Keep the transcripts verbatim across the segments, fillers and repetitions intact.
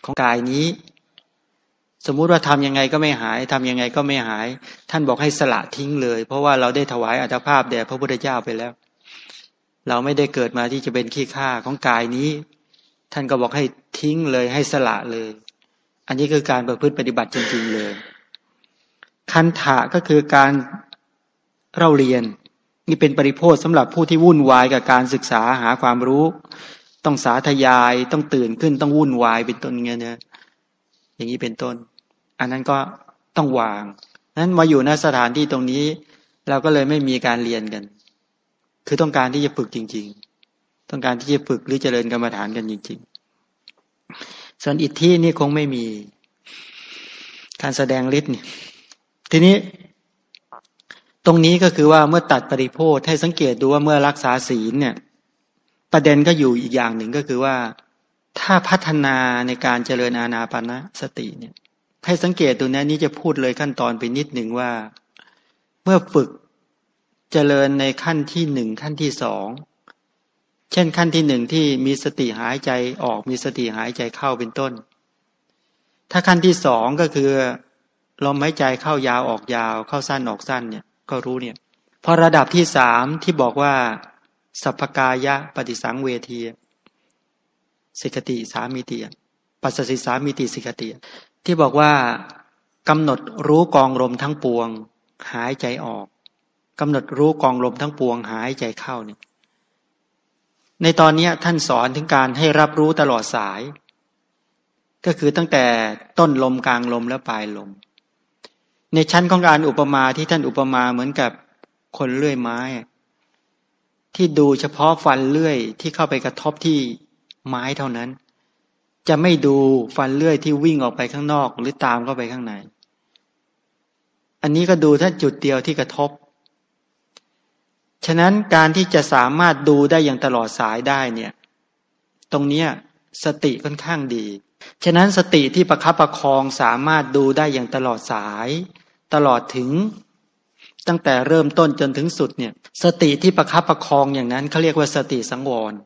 ของกายนี้สมมุติว่าทำยังไงก็ไม่หายทำยังไงก็ไม่หายท่านบอกให้สละทิ้งเลยเพราะว่าเราได้ถวายอัตภาพแด่พระพุทธเจ้าไปแล้วเราไม่ได้เกิดมาที่จะเป็นขี้ข้าของกายนี้ท่านก็บอกให้ทิ้งเลยให้สละเลยอันนี้คือการประพฤติปฏิบัติจริงๆเลยคันถะก็คือการเล่าเรียนนี่เป็นปริโภคสำหรับผู้ที่วุ่นวายกับการศึกษาหาความรู้ต้องสาธยายต้องตื่นขึ้นต้องวุ่นวายเป็นต้นเงี้ยนะอย่างนี้เป็นต้นอันนั้นก็ต้องวางนั้นมาอยู่ณสถานที่ตรงนี้เราก็เลยไม่มีการเรียนกันคือต้องการที่จะฝึกจริงๆต้องการที่จะฝึกหรือเจริญกรรมฐานกันจริงๆส่วนอิทธินี่คงไม่มีการแสดงฤทธิ์นี่ทีนี้ตรงนี้ก็คือว่าเมื่อตัดปริโภคให้สังเกตดูว่าเมื่อรักษาศีลเนี่ยประเด็นก็อยู่อีกอย่างหนึ่งก็คือว่าถ้าพัฒนาในการเจริญอานาปานสติเนี่ยให้สังเกตดูนะนี่จะพูดเลยขั้นตอนไปนิดหนึ่งว่าเมื่อฝึกเจริญในขั้นที่หนึ่งขั้นที่สองเช่นขั้นที่หนึ่งที่มีสติหายใจออกมีสติหายใจเข้าเป็นต้นถ้าขั้นที่สองก็คือลมหายใจเข้ายาวออกยาวเข้าสั้นออกสั้นเนี่ยก็รู้เนี่ยพอระดับที่สามที่บอกว่าสัพพกายะปฏิสังเวทีสิกติสามิติปัสสติสามิติสิกติที่บอกว่ากำหนดรู้กองลมทั้งปวงหายใจออกกำหนดรู้กองลมทั้งปวงหายใจเข้าเนี่ยในตอนนี้ท่านสอนถึงการให้รับรู้ตลอดสายก็คือตั้งแต่ต้นลมกลางลมและปลายลมในชั้นของการอุปมาที่ท่านอุปมาเหมือนกับคนเลื่อยไม้ที่ดูเฉพาะฟันเลื่อยที่เข้าไปกระทบที่ไม้เท่านั้นจะไม่ดูฟันเลื่อยที่วิ่งออกไปข้างนอกหรือตามเข้าไปข้างในอันนี้ก็ดูถ้าจุดเดียวที่กระทบฉะนั้นการที่จะสามารถดูได้อย่างตลอดสายได้เนี่ยตรงนี้สติค่อนข้างดีฉะนั้นสติที่ประคับประคองสามารถดูได้อย่างตลอดสายตลอดถึงตั้งแต่เริ่มต้นจนถึงสุดเนี่ยสติที่ประคับประคองอย่างนั้นเขาเรียกว่าสติสังวร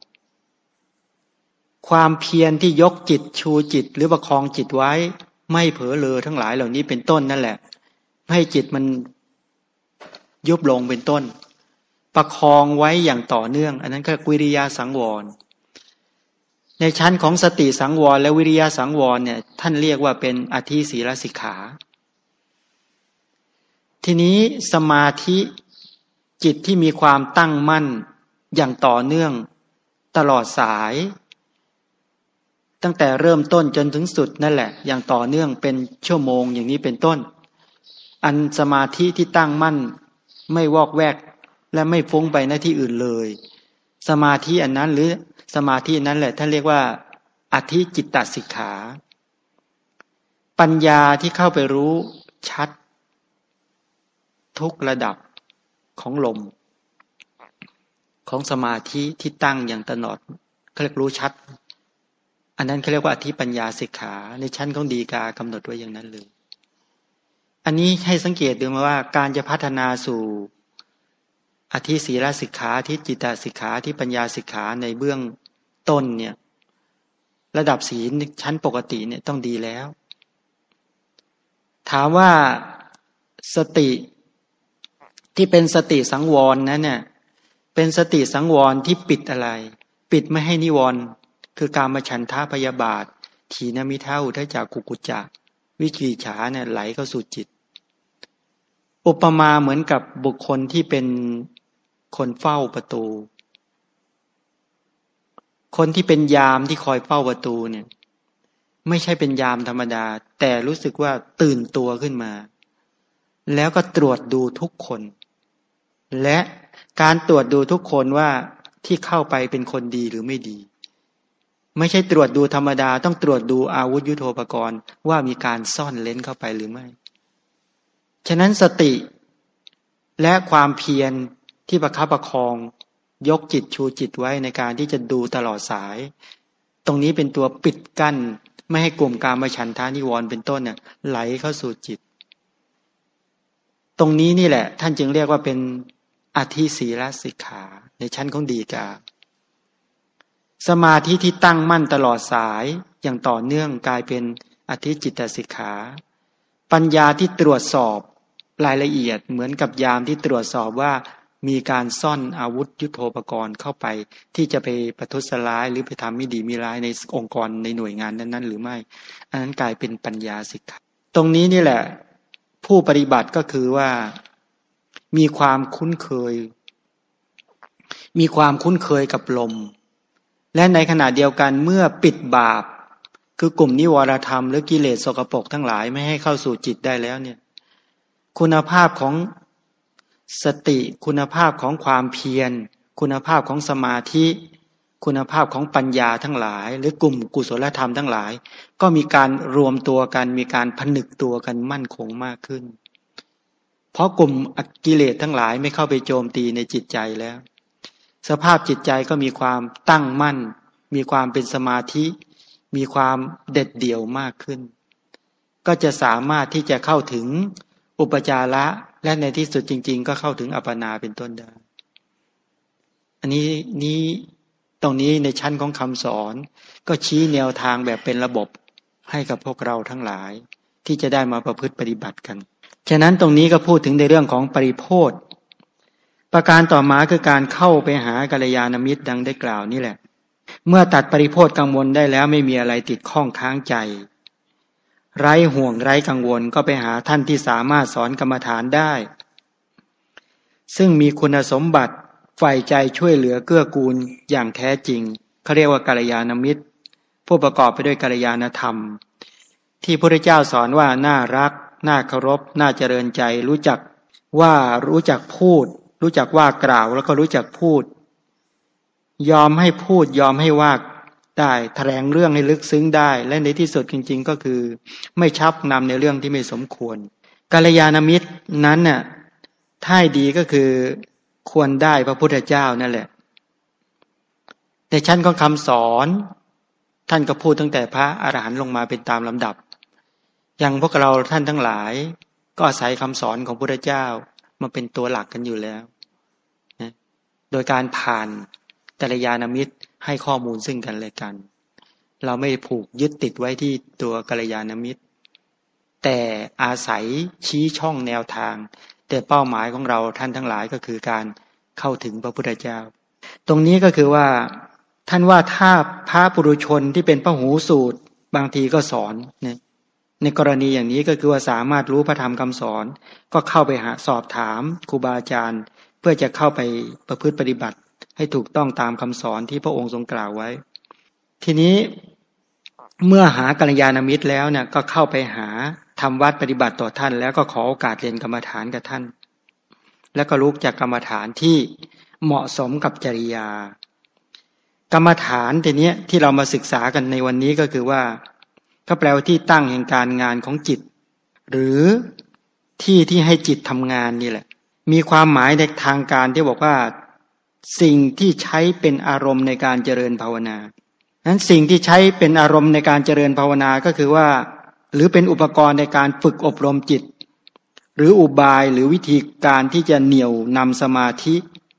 ความเพียรที่ยกจิตชูจิตหรือประคองจิตไว้ไม่เผลอเลอทั้งหลายเหล่านี้เป็นต้นนั่นแหละไม่ให้จิตมันยุบลงเป็นต้นประคองไว้อย่างต่อเนื่องอันนั้นก็วิริยะสังวรในชั้นของสติสังวรและวิริยะสังวรเนี่ยท่านเรียกว่าเป็นอธิศีลสิกขาทีนี้สมาธิจิตที่มีความตั้งมั่นอย่างต่อเนื่องตลอดสายตั้งแต่เริ่มต้นจนถึงสุดนั่นแหละอย่างต่อเนื่องเป็นชั่วโมงอย่างนี้เป็นต้นอันสมาธิที่ตั้งมั่นไม่วอกแวกและไม่ฟุ้งไปหน้าที่อื่นเลยสมาธิอันนั้นหรือสมาธินั้นแหละท่านเรียกว่าอธิจิตตสิกขาปัญญาที่เข้าไปรู้ชัดทุกระดับของลมของสมาธิที่ตั้งอย่างตลอดเขาเรียกรู้ชัดอันนั้นเขาเรียกว่าอธิปัญญาสิกขาในชั้นของฎีกากำหนดไว้อย่างนั้นเลยอันนี้ให้สังเกตดูมาว่าการจะพัฒนาสู่อธิศีลสิกขาอธิจิตตสิกขาอธิปัญญาสิกขาในเบื้องต้นเนี่ยระดับศีลชั้นปกติเนี่ยต้องดีแล้วถามว่าสติที่เป็นสติสังวรนั้นเนี่ยเป็นสติสังวรที่ปิดอะไรปิดไม่ให้นิวรณ์คือกามฉันทะพยาบาทถีนมิทะอุทธัจจะกุกุจจะวิจิกิจฉาเนี่ยไหลเข้าสู่จิตอุปมาเหมือนกับบุคคลที่เป็นคนเฝ้าประตูคนที่เป็นยามที่คอยเฝ้าประตูเนี่ยไม่ใช่เป็นยามธรรมดาแต่รู้สึกว่าตื่นตัวขึ้นมาแล้วก็ตรวจดูทุกคนและการตรวจดูทุกคนว่าที่เข้าไปเป็นคนดีหรือไม่ดีไม่ใช่ตรวจดูธรรมดาต้องตรวจดูอาวุธยุทโธปกรณ์ว่ามีการซ่อนเร้นเข้าไปหรือไม่ฉะนั้นสติและความเพียรที่ประคับประคองยกจิตชูจิตไว้ในการที่จะดูตลอดสายตรงนี้เป็นตัวปิดกั้นไม่ให้กลุ่มกามฉันทานิวรณ์เป็นต้นเนี่ยไหลเข้าสู่จิตตรงนี้นี่แหละท่านจึงเรียกว่าเป็นอธิศีลสิกขาในชั้นของฎีกาสมาธิที่ตั้งมั่นตลอดสายอย่างต่อเนื่องกลายเป็นอธิจิตตสิกขาปัญญาที่ตรวจสอบรายละเอียดเหมือนกับยามที่ตรวจสอบว่ามีการซ่อนอาวุธยุทโธปกรณ์เข้าไปที่จะไปประทุษร้ายหรือไปทำไม่ดีไม่ร้ายในองค์กรในหน่วยงานนั้นๆหรือไม่อันนั้นกลายเป็นปัญญาสิกขาตรงนี้นี่แหละผู้ปฏิบัติก็คือว่ามีความคุ้นเคยมีความคุ้นเคยกับลมและในขณะเดียวกันเมื่อปิดบาปคือกลุ่มนิวรธรรมหรือกิเลสสกปรกทั้งหลายไม่ให้เข้าสู่จิตได้แล้วเนี่ยคุณภาพของสติคุณภาพของความเพียรคุณภาพของสมาธิคุณภาพของปัญญาทั้งหลายหรือกลุ่มกุศลธรรมทั้งหลายก็มีการรวมตัวกันมีการผนึกตัวกันมั่นคงมากขึ้นเพราะกลุ่มกิเลสทั้งหลายไม่เข้าไปโจมตีในจิตใจแล้วสภาพจิตใจก็มีความตั้งมั่นมีความเป็นสมาธิมีความเด็ดเดี่ยวมากขึ้นก็จะสามารถที่จะเข้าถึงอุปจาระและในที่สุดจริงๆก็เข้าถึงอัปปนาเป็นต้นได้อันนี้นี้ตรงนี้ในชั้นของคำสอนก็ชี้แนวทางแบบเป็นระบบให้กับพวกเราทั้งหลายที่จะได้มาประพฤติปฏิบัติกันฉะนั้นตรงนี้ก็พูดถึงในเรื่องของปริโภทประการต่อมาคือการเข้าไปหากัลยาณมิตรดังได้กล่าวนี่แหละเมื่อตัดปริโภทกังวลได้แล้วไม่มีอะไรติดข้องค้างใจไร้ห่วงไร้กังวลก็ไปหาท่านที่สามารถสอนกรรมฐานได้ซึ่งมีคุณสมบัติใฝ่ใจช่วยเหลือเกื้อกูลอย่างแท้จริงเขาเรียกว่ากัลยาณมิตรผู้ประกอบไปด้วยกัลยาณธรรมที่พระพุทธเจ้าสอนว่าน่ารักน่าเคารพน่าเจริญใจรู้จักว่ารู้จักพูดรู้จักว่ากล่าวแล้วก็รู้จักพูดยอมให้พูดยอมให้ว่าได้แถลงเรื่องให้ลึกซึ้งได้และในที่สุดจริงๆก็คือไม่ชักนำในเรื่องที่ไม่สมควรกัลยาณมิตรนั้นน่ะถ้าดีก็คือควรได้พระพุทธเจ้านั่นแหละในชั้นของคำสอนท่านก็พูดตั้งแต่พระอรหันต์ลงมาเป็นตามลำดับอย่างพวกเราท่านทั้งหลายก็อาศัยคำสอนของพระพุทธเจ้ามาเป็นตัวหลักกันอยู่แล้วนะโดยการผ่านกัลยาณมิตรให้ข้อมูลซึ่งกันและกันเราไม่ผูกยึดติดไว้ที่ตัวกัลยาณมิตรแต่อาศัยชี้ช่องแนวทางแต่เป้าหมายของเราท่านทั้งหลายก็คือการเข้าถึงพระพุทธเจ้าตรงนี้ก็คือว่าท่านว่าถ้าพระปุถุชนที่เป็นพหูสูตรบางทีก็สอนเนี่ยในกรณีอย่างนี้ก็คือว่าสามารถรู้พระธรรมคำสอนก็เข้าไปหาสอบถามครูบาอาจารย์เพื่อจะเข้าไปประพฤติปฏิบัติให้ถูกต้องตามคำสอนที่พระองค์ทรงกล่าวไว้ทีนี้เมื่อหากัลยาณมิตรแล้วเนี่ยก็เข้าไปหาทำวัดปฏิบัติต่อท่านแล้วก็ขอโอกาสเรียนกรรมฐานกับท่านแล้วก็รู้จักกรรมฐานที่เหมาะสมกับจริยากรรมฐานทีนี้ที่เรามาศึกษากันในวันนี้ก็คือว่าก็แปลว่าที่ตั้งแห่งการงานของจิตหรือที่ที่ให้จิตทำงานนี่แหละมีความหมายในทางการที่บอกว่าสิ่งที่ใช้เป็นอารมณ์ในการเจริญภาวนานั้นสิ่งที่ใช้เป็นอารมณ์ในการเจริญภาวนาก็คือว่าหรือเป็นอุปกรณ์ในการฝึกอบรมจิตหรืออุบายหรือวิธีการที่จะเหนี่ยวนำสมาธิ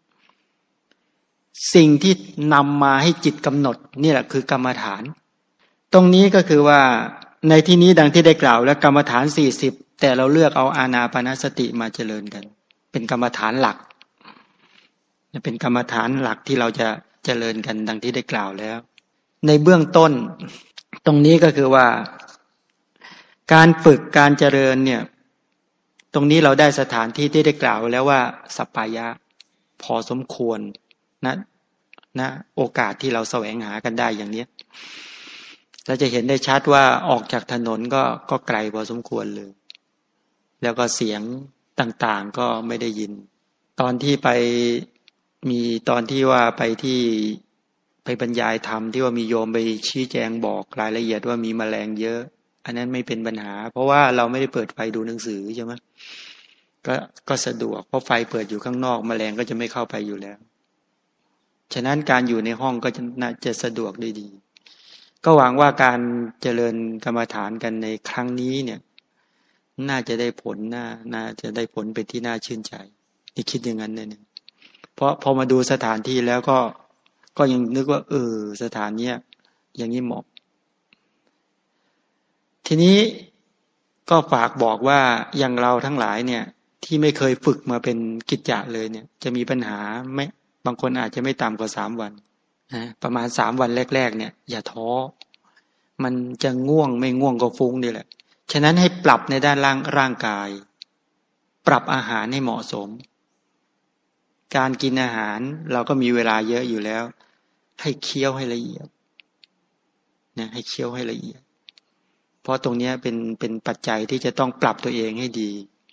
สิ่งที่นำมาให้จิตกำหนดนี่แหละคือกรรมฐานตรงนี้ก็คือว่าในที่นี้ดังที่ได้กล่าวแล้วกรรมฐานสี่สิบแต่เราเลือกเอาอานาปานสติมาเจริญกันเป็นกรรมฐานหลักเป็นกรรมฐานหลักที่เราจะเจริญกันดังที่ได้กล่าวแล้วในเบื้องต้นตรงนี้ก็คือว่าการฝึกการเจริญเนี่ยตรงนี้เราได้สถานที่ที่ได้กล่าวแล้วว่าสัปปายะพอสมควรนะนะโอกาสที่เราแสวงหากันได้อย่างนี้เราจะเห็นได้ชัดว่าออกจากถนนก็ก็ไกลพอสมควรเลยแล้วก็เสียงต่างๆก็ไม่ได้ยินตอนที่ไปมีตอนที่ว่าไปที่ไปบรรยายธรรมที่ว่ามีโยมไปชี้แจงบอกรายละเอียดว่ามีแมลงเยอะอันนั้นไม่เป็นปัญหาเพราะว่าเราไม่ได้เปิดไฟดูหนังสือใช่ไหมก็ก็สะดวกเพราะไฟเปิดอยู่ข้างนอกแมลงก็จะไม่เข้าไปอยู่แล้วฉะนั้นการอยู่ในห้องก็จะน่าจะสะดวกได้ดีก็หวังว่าการเจริญกรรมฐานกันในครั้งนี้เนี่ยน่าจะได้ผลน่าน่าจะได้ผลเป็นที่น่าชื่นใจนี่คิดอย่างนั้นเนี่ยเพราะพอมาดูสถานที่แล้วก็ก็ยังนึกว่าเออสถานเนี้ยอย่างนี้เหมาะทีนี้ก็ฝากบอกว่าอย่างเราทั้งหลายเนี่ยที่ไม่เคยฝึกมาเป็นกิจจะเลยเนี่ยจะมีปัญหาไม่บางคนอาจจะไม่ต่ำกว่าสามวันนะประมาณสามวันแรกๆเนี่ยอย่าท้อมันจะง่วงไม่ง่วงก็ฟุ้งนี่แหละฉะนั้นให้ปรับในด้านร่างร่างกายปรับอาหารให้เหมาะสมการกินอาหารเราก็มีเวลาเยอะอยู่แล้วให้เคี้ยวให้ละเอียดนะให้เคี้ยวให้ละเอียดเพราะตรงนี้เป็นเป็นปัจจัยที่จะต้องปรับตัวเองให้ดี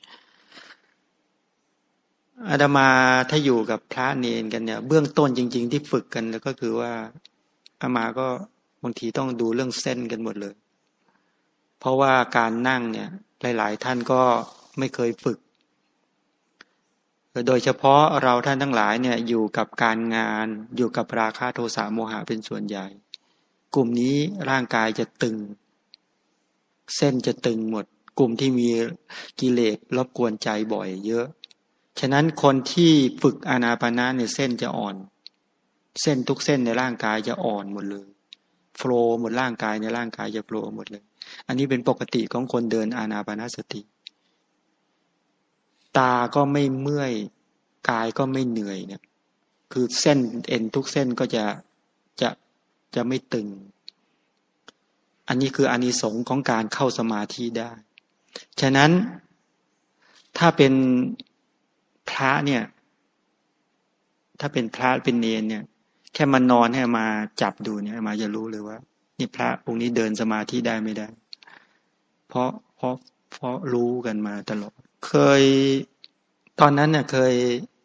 อาตมาถ้าอยู่กับพระเนนกันเนี่ยเบื้องต้นจริงๆที่ฝึกกันแล้วก็คือว่าอามาก็บางทีต้องดูเรื่องเส้นกันหมดเลยเพราะว่าการนั่งเนี่ยหลายๆท่านก็ไม่เคยฝึกโดยเฉพาะเราท่านทั้งหลายเนี่ยอยู่กับการงานอยู่กับราคะโทสะโมหะเป็นส่วนใหญ่กลุ่มนี้ร่างกายจะตึงเส้นจะตึงหมดกลุ่มที่มีกิเลสรบกวนใจบ่อยเยอะฉะนั้นคนที่ฝึกอานาปานสติเนี่ยเส้นจะอ่อนเส้นทุกเส้นในร่างกายจะอ่อนหมดเลยโฟลว์หมดร่างกายในร่างกายจะโฟลว์หมดเลยอันนี้เป็นปกติของคนเดินอานาปานสติตาก็ไม่เมื่อยกายก็ไม่เหนื่อยเนี่ยคือเส้นเอ็นทุกเส้นก็จะจะจะไม่ตึงอันนี้คืออานิสงส์ของการเข้าสมาธิได้ฉะนั้นถ้าเป็นพระเนี่ยถ้าเป็นพระเป็นเนรเนี่ยแค่มานอนให้มาจับดูเนี่ยมาจะรู้เลยว่านี่พระองค์นี้เดินสมาธิได้ไม่ได้เพราะเพราะเพราะรู้กันมาตลอดเคยตอนนั้นเนี่ยเคย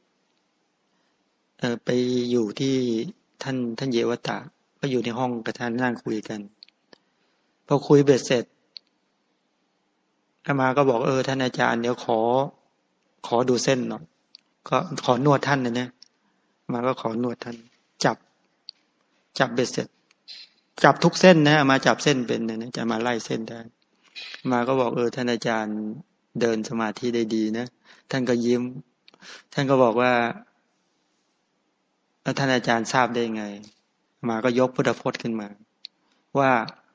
เอ่อไปอยู่ที่ท่านท่านเยวตะก็อยู่ในห้องกับท่านนั่งคุยกันพอคุยเบ็ดเสร็จอามาก็บอกเออท่านอาจารย์เดี๋ยวขอขอดูเส้นหน่อยก็ขอนวดท่านนะเนี่ยมาก็ขอนวดท่านจับจับเบ็ดเสร็จจับทุกเส้นนะมาจับเส้นเป็นนะจะมาไล่เส้นได้มาก็บอกเออท่านอาจารย์เดินสมาธิได้ดีนะท่านก็ยิ้มท่านก็บอกว่าท่านอาจารย์ทราบได้ไงมาก็ยกพุทธพจน์ขึ้นมาว่า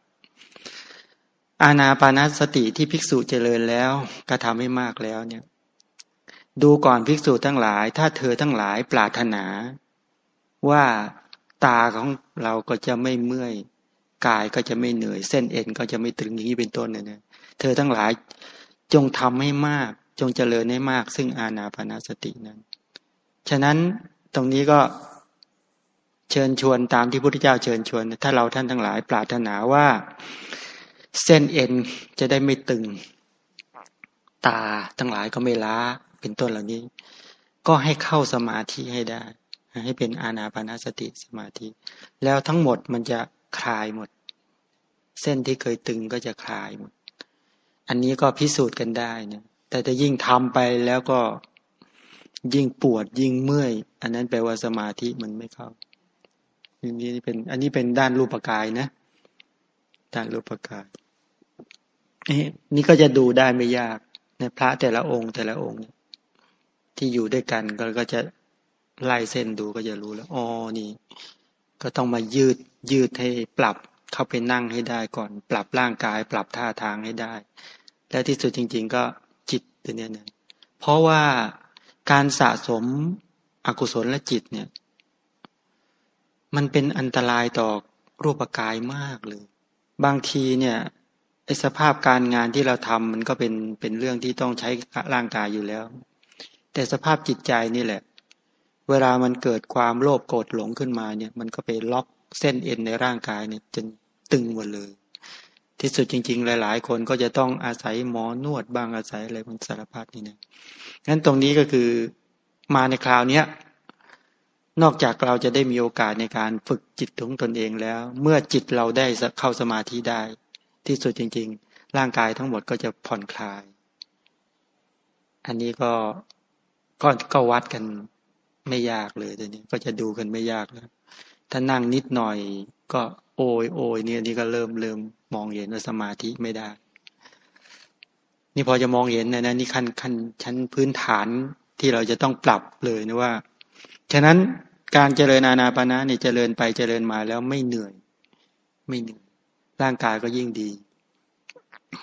อานาปานสติที่ภิกษุเจริญแล้วกระทำให้มากแล้วเนี่ยดูก่อนภิกษุทั้งหลายถ้าเธอทั้งหลายปรารถนาว่าตาของเราก็จะไม่เมื่อยกายก็จะไม่เหนื่อยเส้นเอ็นก็จะไม่ตึงอย่างนี้เป็นต้นเนี่ยนะเธอทั้งหลายจงทำให้มากจงเจริญให้มากซึ่งอานาปานสตินั้นฉะนั้นตรงนี้ก็เชิญชวนตามที่พระพุทธเจ้าเชิญชวนถ้าเราท่านทั้งหลายปรารถนาว่าเส้นเอ็นจะได้ไม่ตึงตาทั้งหลายก็ไม่ล้าเป็นต้นเหล่านี้ก็ให้เข้าสมาธิให้ได้ให้เป็นอานาปานสติสมาธิแล้วทั้งหมดมันจะคลายหมดเส้นที่เคยตึงก็จะคลายหมดอันนี้ก็พิสูจน์กันได้เนี่ยแต่ถ้ายิ่งทำไปแล้วก็ยิ่งปวดยิ่งเมื่อยอันนั้นแปลว่าสมาธิมันไม่เข้าอันนี้เป็นอันนี้เป็นด้านรูปกายนะด้านรูปกายนี่ก็จะดูได้ไม่ยากในพระแต่ละองค์แต่ละองค์ที่อยู่ด้วยกันก็ก็จะไล่เส้นดูก็จะรู้แล้วอ๋อนี่ก็ต้องมายืดยืดให้ปรับเข้าไปนั่งให้ได้ก่อนปรับร่างกายปรับท่าทางให้ได้และที่สุดจริงๆก็จิตตัวเนี้ยนะเพราะว่าการสะสมอกุศลและจิตเนี่ยมันเป็นอันตรายต่อรูปกายมากเลยบางทีเนี่ยไอ้สภาพการงานที่เราทำมันก็เป็นเป็นเรื่องที่ต้องใช้ร่างกายอยู่แล้วแต่สภาพจิตใจนี่แหละเวลามันเกิดความโลภโกรธหลงขึ้นมาเนี่ยมันก็ไปล็อกเส้นเอ็นในร่างกายเนี่ยจนตึงหมดเลยที่สุดจริงๆหลายๆคนก็จะต้องอาศัยหมอนวดบ้างอาศัยอะไรบางสารพัดนี่นะงั้นตรงนี้ก็คือมาในคราวนี้นอกจากเราจะได้มีโอกาสในการฝึกจิตของตนเองแล้วเมื่อจิตเราได้เข้าสมาธิได้ที่สุดจริงๆร่างกายทั้งหมดก็จะผ่อนคลายอันนี้ก็ก็ก็วัดกันไม่ยากเลยตัวนี้ก็จะดูกันไม่ยากแล้วถ้านั่งนิดหน่อยก็โอยโอยเนี่ยนี่ก็เริ่มเริ่มมองเห็นว่าสมาธิไม่ได้นี่พอจะมองเห็นนะนะนี่ขั้นขั้นชั้นพื้นฐานที่เราจะต้องปรับเลยนะว่าฉะนั้นการเจริญอานาปานสติเนี่ยเจริญไปเจริญมาแล้วไม่เหนื่อยไม่เหนื่อยร่างกายก็ยิ่งดี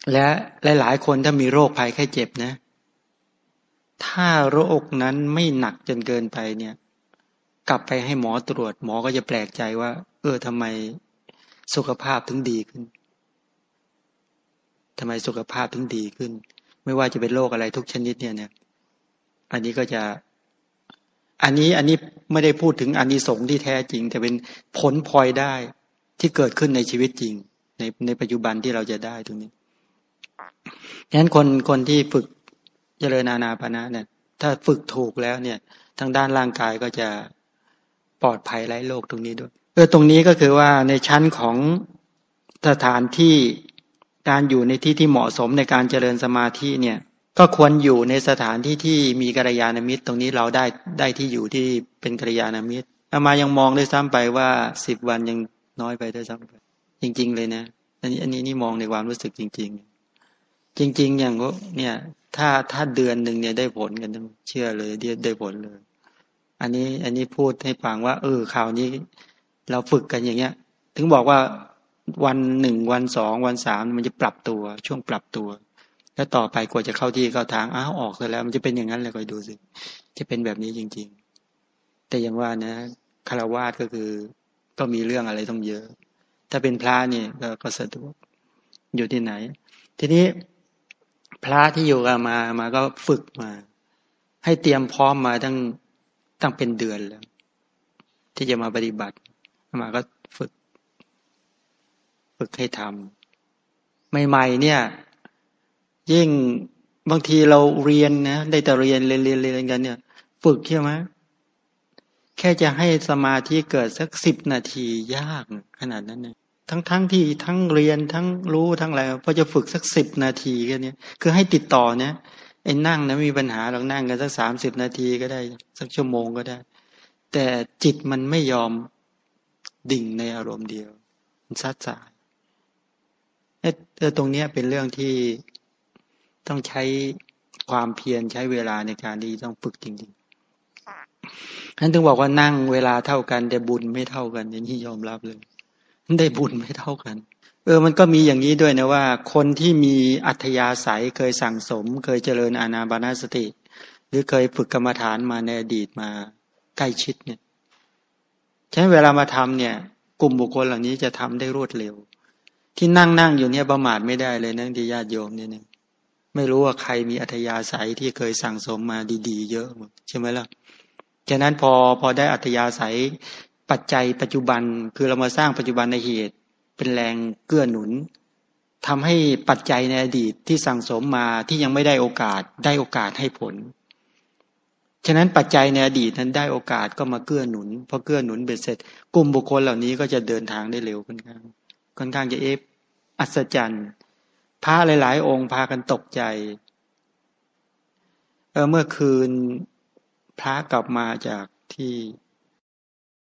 และหลายๆคนถ้ามีโรคภัยไข้เจ็บนะถ้าโรคนั้นไม่หนักจนเกินไปเนี่ยกลับไปให้หมอตรวจหมอก็จะแปลกใจว่าเออทำไมสุขภาพถึงดีขึ้นทำไมสุขภาพถึงดีขึ้นไม่ว่าจะเป็นโรคอะไรทุกชนิดเนี่ยเนี่ยอันนี้ก็จะอันนี้อันนี้ไม่ได้พูดถึงอานิสงส์ที่แท้จริงแต่เป็นผลพลอยได้ที่เกิดขึ้นในชีวิตจริงในในปัจจุบันที่เราจะได้ตรงนี้ดังนั้นคนคนที่ฝึกเจริญอานาปานะเนี่ยถ้าฝึกถูกแล้วเนี่ยทางด้านร่างกายก็จะปลอดภัยไร้โรคตรงนี้ด้วยเออตรงนี้ก็คือว่าในชั้นของสถานที่การอยู่ในที่ที่เหมาะสมในการเจริญสมาธิเนี่ยก็ควรอยู่ในสถานที่ที่มีกัลยาณมิตรตรงนี้เราได้ได้ที่อยู่ที่เป็นกัลยาณมิตรอามายังมองได้ซ้ำไปว่าสิบวันยังน้อยไปได้ซ้ำไปจริงๆเลยนะอันนี้อันนี้นี่มองในความรู้สึกจริงๆจริงๆอย่างก็เนี่ยถ้าถ้าเดือนหนึ่งเนี่ยได้ผลกันต้องเชื่อเลยได้ได้ผลเลยอันนี้อันนี้พูดให้ฟังว่าเออข่าวนี้เราฝึกกันอย่างเงี้ยถึงบอกว่าวันหนึ่งวันสองวันสามมันจะปรับตัวช่วงปรับตัวแล้วต่อไปกว่าจะเข้าที่เข้าทางอ้าวออกซะแล้วมันจะเป็นอย่างนั้นเลยคอยดูสิจะเป็นแบบนี้จริงๆแต่อย่างว่านะคฤหัสถ์ก็คือก็มีเรื่องอะไรต้องเยอะถ้าเป็นพระเนี่ยก็ก็สะดวกอยู่ที่ไหนทีนี้พระที่อยู่กับมามาก็ฝึกมาให้เตรียมพร้อมมาตั้งตั้งเป็นเดือนแล้วที่จะมาปฏิบัติมาก็ฝึกฝึกให้ทำใหม่ๆเนี่ยยิ่งบางทีเราเรียนนะได้แต่เรียนเรียนเรียนเรียนกันเนี่ยฝึกใช่ไหมแค่จะให้สมาธิเกิดสักสิบนาทียากขนาดนั้นเนี่ยทั้งทั้งที่ทั้งเรียนทั้งรู้ทั้งอะไรพอจะฝึกสักสิบนาทีแค่นี้คือให้ติดต่อเนี่ยไอ้นั่งนะมีปัญหาเรานั่งกันสักสามสิบนาทีก็ได้สักชั่วโมงก็ได้แต่จิตมันไม่ยอมดิ่งในอารมณ์เดียวมันซัดสายเออตรงนี้เป็นเรื่องที่ต้องใช้ความเพียรใช้เวลาในการที่ต้องฝึกจริงๆฉันถึงบอกว่านั่งเวลาเท่ากันแต่บุญไม่เท่ากันอย่างนี้ยอมรับเลยได้บุญไม่เท่ากันเออมันก็มีอย่างนี้ด้วยนะว่าคนที่มีอัธยาศัยเคยสั่งสมเคยเจริญอานาปานสติหรือเคยฝึกกรรมฐานมาในอดีตมาใกล้ชิดเนี่ยฉะนั้นเวลามาทำเนี่ยกลุ่มบุคคลเหล่านี้จะทำได้รวดเร็วที่นั่งนั่งอยู่เนี่ยประมาทไม่ได้เลยนั่งที่ญาติโยมเนี่ยนึงไม่รู้ว่าใครมีอัธยาศัยที่เคยสั่งสมมาดีๆเยอะใช่ไหมล่ะฉะนั้นพอพอได้อัธยาศัยปัจจัยปัจจุบันคือเรามาสร้างปัจจุบันในเหตุเป็นแรงเกื้อหนุนทำให้ปัจจัยในอดีตที่สั่งสมมาที่ยังไม่ได้โอกาสได้โอกาสให้ผลฉะนั้นปัจจัยในอดีตนั้นได้โอกาสก็มาเกื้อหนุนพอเกื้อหนุนเบ็ดเสร็จกลุ่มบุคคลเหล่านี้ก็จะเดินทางได้เร็วค่อนข้างค่อนข้างจะเอฟอัศจรรย์พระหลายๆองค์พากันตกใจเออเมื่อคืนพระกลับมาจากที่